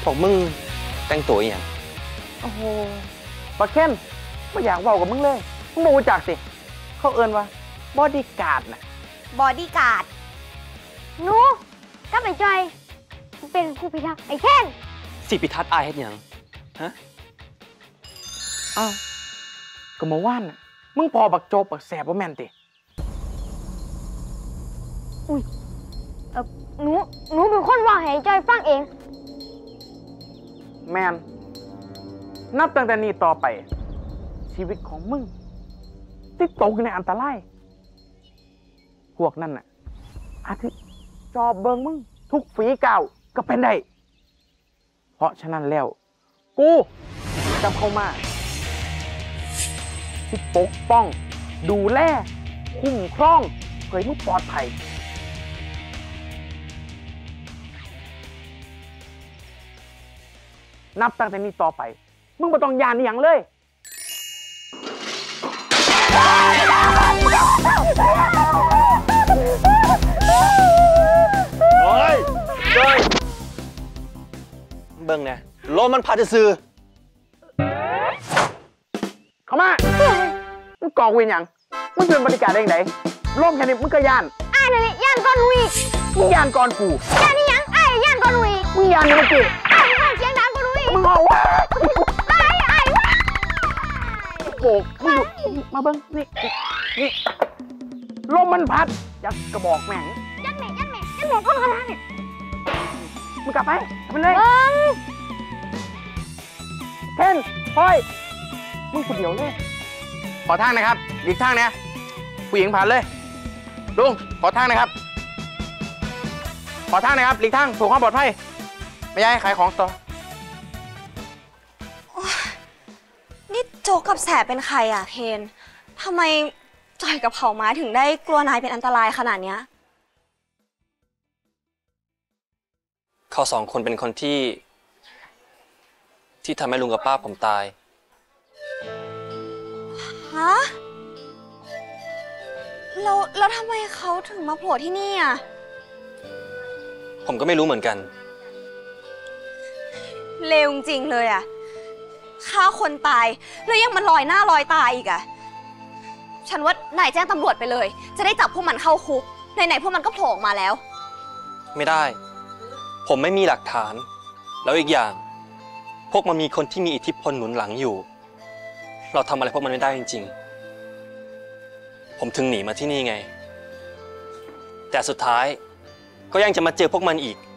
พวกมึงแต่งตัวอย่างโอ้โหปะเคนไม่อยากเว้ากับมึงเลยมึงรู้จักสิเขาเอิ้นว่าบอดี้การ์ดน่ะบอดี้การ์ดหนูก็ไปจอยเป็นผู้พิทักษ์ไอ้เคนสิพิทัศน์อายเฮ็ดหยังฮะอ้าวก็มาว่านน่ะมึงพอบักโจบักแสบว่าแม่นติอุ้ยหนูเป็นคนว่าให้จอยฟังเองแมนนับตั้งแต่นี้ต่อไปชีวิตของมึงที่ตกในอันตรายพวกนั้นน่ะอาทิตย์จอบเบิงมึงทุกฝีก้าวก็เป็นได้เพราะฉะนั้นแล้วกูจำเข้ามาที่ปกป้องดูแลคุ้มครองเพื่อให้มึงปลอดภัยนับตั้งแต่นี้ต่อไปมึงไม่ต้องยานอหย่างเลยโอ้ยเจ้ยเบิ่งเนี่ยลมมันพัดจะซื้อเข้ามามึงกอกเวียนอย่างมึงเป็นบริการได้ยังไงร่มแค่นี้มึงก็ยานนั่นแหละย่านก่อนหนูอีกมึงยานก่อนกูย่านนี่ยังย่านก่อนหนูอีกมึงยานนี่เมื่อกี้เสียงดังก่อนหนูอีกมึงเอาวะโบกมึงมาเบิ้งนี่ลมมันพัดอยากกระบอกแม่งยันแม่คนขนาดเนี่ยมึงกลับไปเลยเคนพลอยมึงคนเดียวเลยขอทางนะครับหลีกทางเนี่ยผู้หญิงผ่านเลยลุงขอทางนะครับขอทางนะครับหลีกทางถูกความปลอดภัยไม่ย้ายขายของต่อนี่โจกกับแสบเป็นใครอ่ะเคนทำไมจอยกับเขาไม้ถึงได้กลัวนายเป็นอันตรายขนาดเนี้ยเขาสองคนเป็นคนที่ทำให้ลุงกับป้าผมตายฮะแล้วทำไมเขาถึงมาโผล่ที่นี่อ่ะผมก็ไม่รู้เหมือนกันเลวจริงเลยอ่ะฆ่าคนตายแล้วยังมันลอยหน้าลอยตาอีกอ่ะฉันว่านายแจ้งตำรวจไปเลยจะได้จับพวกมันเข้าคุกไหนๆพวกมันก็โผล่ออกมาแล้วไม่ได้ผมไม่มีหลักฐานแล้วอีกอย่างพวกมันมีคนที่มีอิทธิพลหนุนหลังอยู่เราทำอะไรพวกมันไม่ได้จริงๆผมถึงหนีมาที่นี่ไงแต่สุดท้ายก็ยังจะมาเจอพวกมันอีก